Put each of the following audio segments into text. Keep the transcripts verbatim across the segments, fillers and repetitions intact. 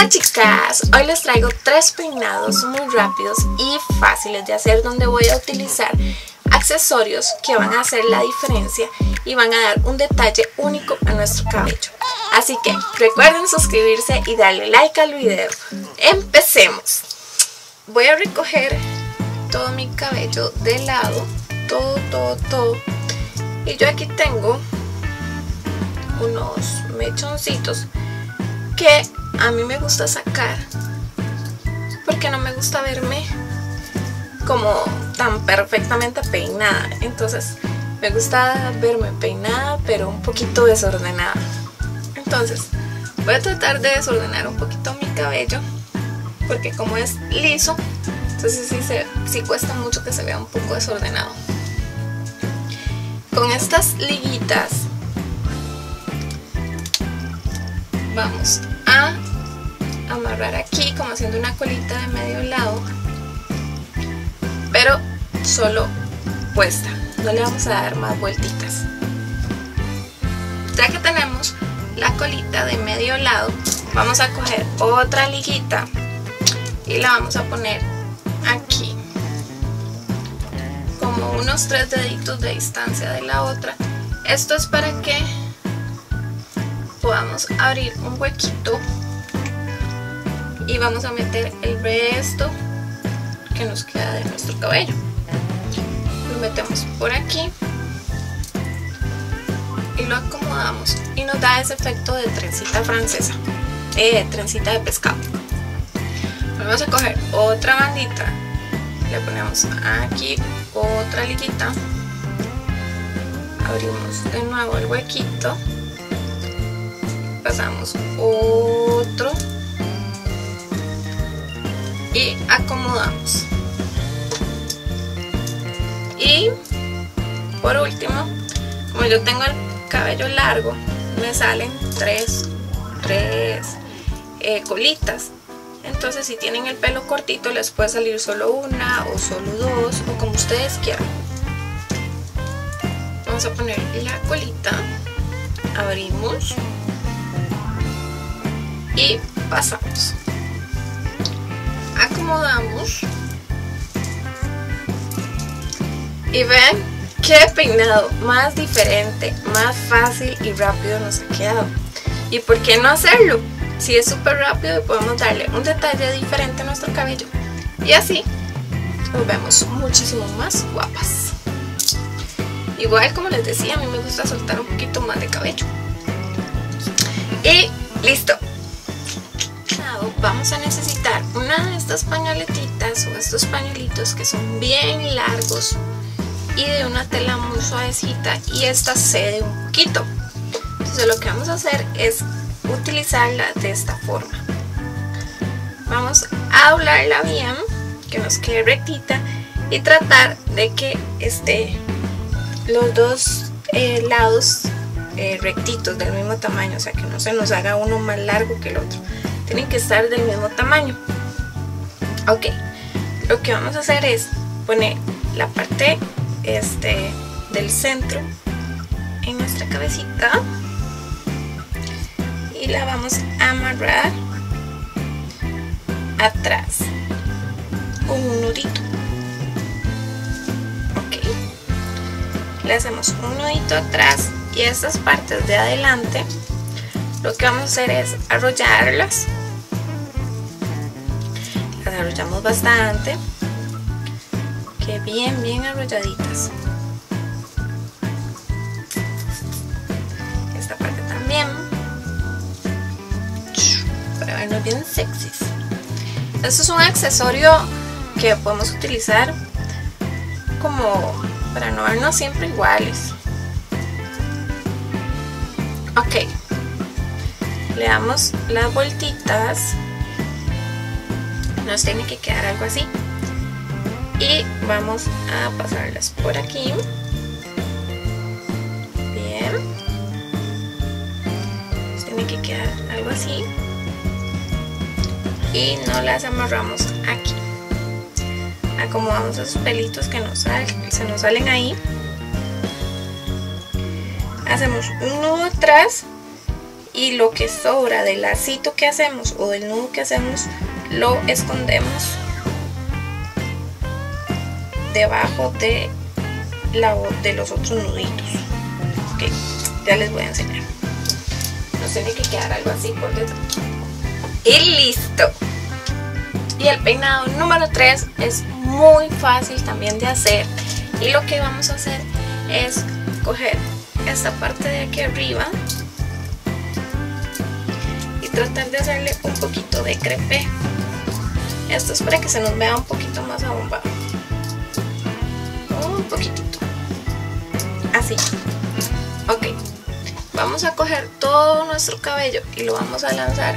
Hola chicas, hoy les traigo tres peinados muy rápidos y fáciles de hacer donde voy a utilizar accesorios que van a hacer la diferencia y van a dar un detalle único a nuestro cabello. Así que recuerden suscribirse y darle like al video. Empecemos. Voy a recoger todo mi cabello de lado, todo, todo, todo. Y yo aquí tengo unos mechoncitos que a mí me gusta sacar porque no me gusta verme como tan perfectamente peinada. Entonces me gusta verme peinada pero un poquito desordenada. Entonces voy a tratar de desordenar un poquito mi cabello porque como es liso, entonces sí, se, sí cuesta mucho que se vea un poco desordenado. Con estas liguitas vamos a amarrar aquí como haciendo una colita de medio lado, pero solo puesta, no le vamos a dar más vueltitas. Ya que tenemos la colita de medio lado, vamos a coger otra liguita y la vamos a poner aquí como unos tres deditos de distancia de la otra. Esto es para que podamos abrir un huequito y vamos a meter el resto que nos queda de nuestro cabello. Lo metemos por aquí y lo acomodamos y nos da ese efecto de trencita francesa, eh, trencita de pescado. Vamos a coger otra bandita, le ponemos aquí otra liguita, abrimos de nuevo el huequito, pasamos otro y acomodamos. Y por último, como yo tengo el cabello largo, me salen tres, tres eh, colitas. Entonces si tienen el pelo cortito les puede salir solo una o solo dos o como ustedes quieran. Vamos a poner la colita, abrimos y pasamos, acomodamos y ven qué peinado más diferente, más fácil y rápido nos ha quedado. ¿Y por qué no hacerlo? Si es súper rápido y podemos darle un detalle diferente a nuestro cabello y así nos vemos muchísimo más guapas. Igual como les decía, a mí me gusta soltar un poquito más de cabello. Y listo. Vamos a necesitar una de estas pañoletitas o estos pañuelitos que son bien largos y de una tela muy suavecita, y esta cede un poquito. Entonces lo que vamos a hacer es utilizarla de esta forma. Vamos a doblarla bien, que nos quede rectita, y tratar de que esté los dos eh, lados eh, rectitos del mismo tamaño, o sea que no se nos haga uno más largo que el otro. Tienen que estar del mismo tamaño. Ok, lo que vamos a hacer es poner la parte este, del centro en nuestra cabecita y la vamos a amarrar atrás con un nudito. Ok, le hacemos un nudito atrás y estas partes de adelante lo que vamos a hacer es arrollarlas. Las arrollamos bastante, que bien, bien arrolladitas. Esta parte también, para vernos bien sexys. Esto es un accesorio que podemos utilizar como para no vernos siempre iguales. Ok, le damos las vueltitas, nos tiene que quedar algo así y vamos a pasarlas por aquí. Bien, nos tiene que quedar algo así y no las amarramos aquí. Acomodamos esos pelitos que nos salen, se nos salen ahí, hacemos un nudo atrás y lo que sobra del lacito que hacemos o del nudo que hacemos lo escondemos debajo de, la, de los otros nuditos. Ok, ya les voy a enseñar. Nos tiene que quedar algo así por detrás. Y listo. Y el peinado número tres es muy fácil también de hacer. Y lo que vamos a hacer es coger esta parte de aquí arriba y tratar de hacerle un poquito de crepé. Esto es para que se nos vea un poquito más abombado. Un poquitito. Así. Ok. Vamos a coger todo nuestro cabello y lo vamos a lanzar.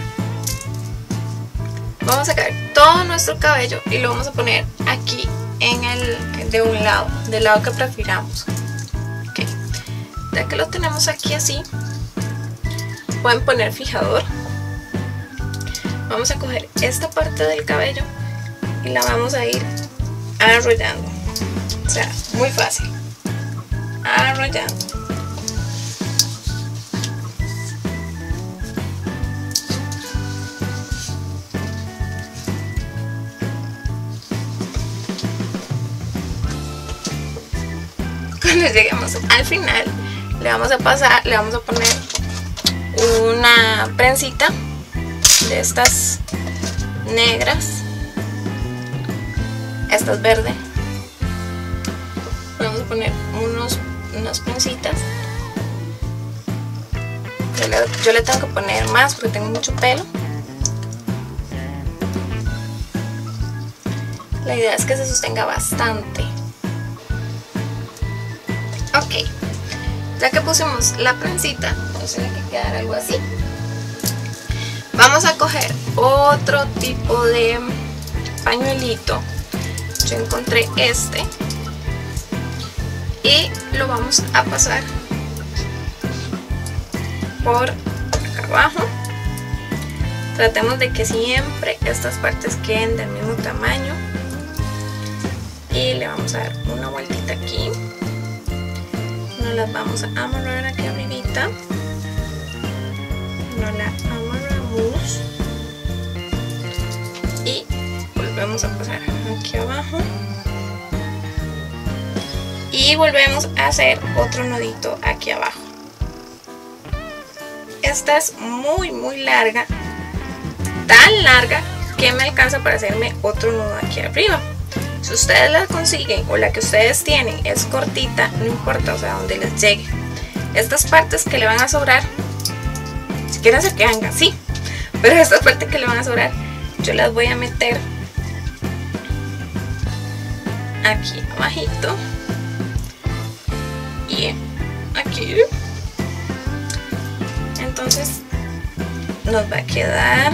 Vamos a sacar todo nuestro cabello y lo vamos a poner aquí en el de un lado, del lado que prefiramos. Ok. Ya que lo tenemos aquí así, pueden poner fijador. Vamos a coger esta parte del cabello y la vamos a ir arrollando. O sea, muy fácil. Arrollando. Cuando lleguemos al final, le vamos a pasar, le vamos a poner una prensita de estas negras. Esta es verde. Vamos a poner unos, unas prensitas. Yo le, yo le tengo que poner más porque tengo mucho pelo. La idea es que se sostenga bastante. Ok, ya que pusimos la prensita, nos tiene que quedar algo así. Vamos a coger otro tipo de pañuelito. Yo encontré este y lo vamos a pasar por acá abajo. Tratemos de que siempre estas partes queden del mismo tamaño y le vamos a dar una vueltita aquí. Nos las vamos a amarrar aquí arribita. Nos la amarramos y volvemos a pasar aquí abajo y volvemos a hacer otro nudito aquí abajo. Esta es muy muy larga, tan larga que me alcanza para hacerme otro nudo aquí arriba. Si ustedes la consiguen o la que ustedes tienen es cortita, no importa, o sea, donde les llegue. Estas partes que le van a sobrar, si quieren se quedan así, pero estas partes que le van a sobrar, yo las voy a meter aquí abajito y aquí. Entonces nos va a quedar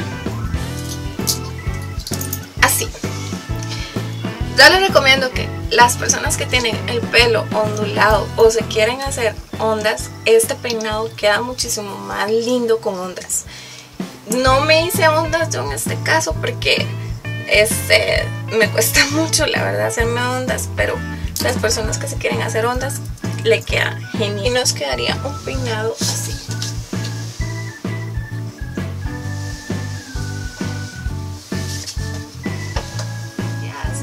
así. Yo les recomiendo que las personas que tienen el pelo ondulado o se quieren hacer ondas, este peinado queda muchísimo más lindo con ondas. No me hice ondas yo en este caso porque este, me cuesta mucho la verdad hacerme ondas, pero las personas que se quieren hacer ondas le queda genial y nos quedaría un peinado así.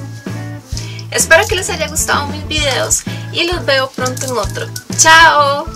Espero que les haya gustado mis videos y los veo pronto en otro. ¡Chao!